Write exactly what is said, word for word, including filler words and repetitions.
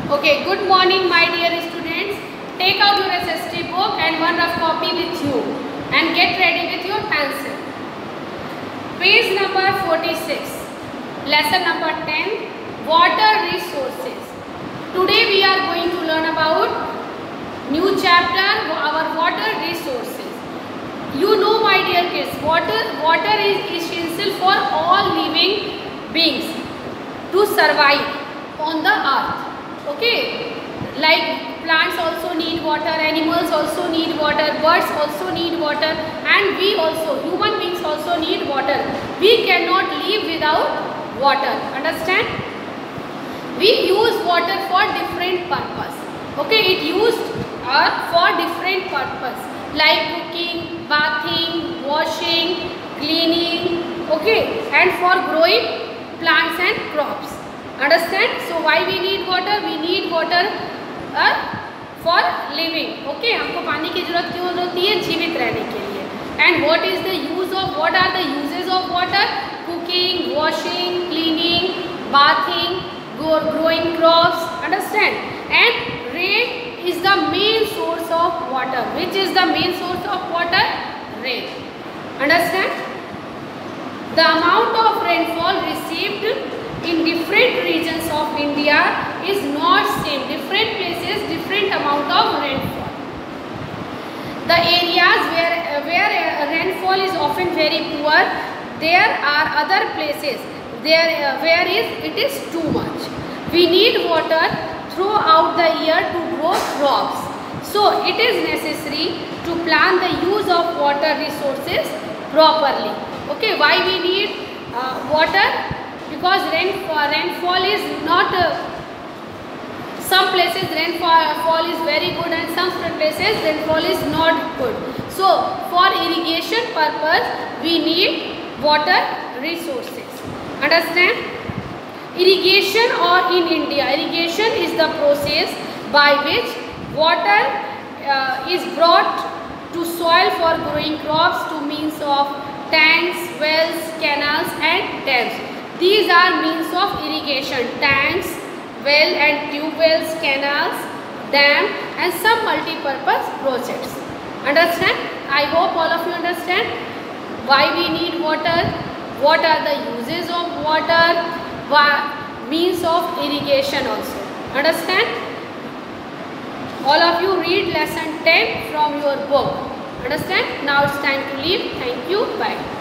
Okay, good morning my dear students. Take out your S S T book and one rough copy with you and get ready with your pencil. Page number forty-six, lesson number ten, water resources. Today we are going to learn about new chapter, our water resources. You know my dear kids, water, water is essential for all living beings to survive on the earth. Okay, like plants also need water, animals also need water, birds also need water, and we also, human beings also need water. We cannot live without water. Understand? We use water for different purpose. Okay, it used uh, for different purpose like cooking, bathing, washing, cleaning. Okay, and for growing plants and crops. Understand? So why we need water? We need water uh, for living. Okay, हमको पानी की जरूरत क्यों होती है? जीवित रहने के लिए. And what is the use of? What are the uses of water? Cooking, washing, cleaning, bathing, growing crops. Understand? And rain is the main source of water. Which is the main source of water? Rain. Understand? The amount of rainfall received in different regions of India is not same. Different places, different amount of rainfall. The areas where where rainfall is often very poor, there are other places there uh, where is it is too much. We need water throughout the year to grow crops. So it is necessary to plan the use of water resources properly. Okay, why we need uh, water? Because rainfall, rainfall is not, uh, some places rainfall is very good and some places rainfall is not good. So for irrigation purpose we need water resources. Understand? Irrigation, or in India, irrigation is the process by which water uh, is brought to soil for growing crops to means of tanks, wells, canals and dams. These are means of irrigation: tanks, well and tube wells, canals, dam and some multi-purpose projects. Understand? I hope all of you understand why we need water, what are the uses of water, means of irrigation also. Understand? All of you read lesson ten from your book. Understand? Now it's time to leave. Thank you. Bye.